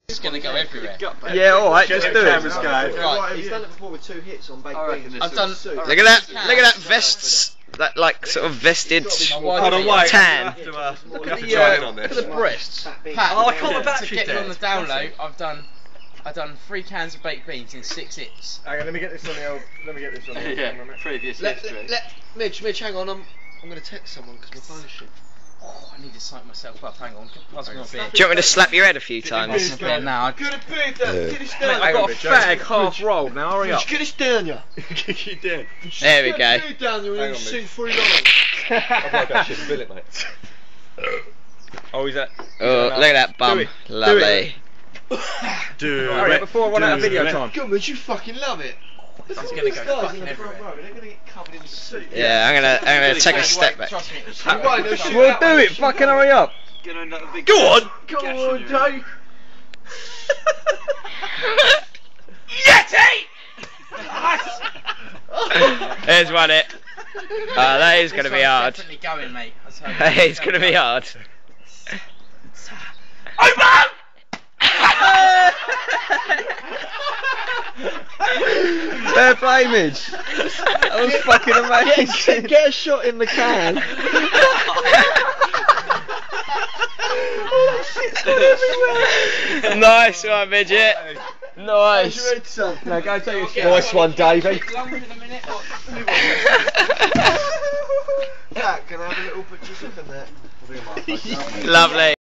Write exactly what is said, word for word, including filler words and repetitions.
It's gonna go everywhere. Yeah, alright, just do it. Right, he's done it before with two hits on baked beans. I've done. Look at that, look at that vests, that like sort of vested tan. Look at the, uh, look at the breasts. Pat, Oh, I can't remember to get you on the down low, I've done I've done three cans of baked beans in six hits. Hang on, let me get this on the old. Let me get this on the old. Yeah, previous Let, history. let, let, Midge, Midge, hang on, I'm, I'm going to text someone because my phone's shit. Oh, I need to psych myself up. Hang on, pass me my beer. Do you want me to slap your head a few times? Pass me my beer now. Good at being that. Get this down. I've got a fag half rolled now. Hurry up. Get this down, ya. You did. There we go. Get this down there and you sing three lines. I've got that shit. Bill it, mate. Oh, is that? Oh, look at that bum. Lovely. Do Hurry up before I run out of video time. Good, but you fucking love it. It's gonna go fucking everywhere. They're going to get covered in soup. Yeah, I'm gonna, I'm gonna take a step back. Trust me. We'll do it. Fucking hurry up. Go on. Come on, Jake. Yeti! There's one it. Oh, that is gonna be hard. Definitely going, mate. It's gonna be hard. Fair play, Midge. That was fucking amazing. Get, get a shot in the can. Nice one, midget. Nice. Now go take your shot. Nice one, Davey. Jack, can I have a little picture of that? Lovely.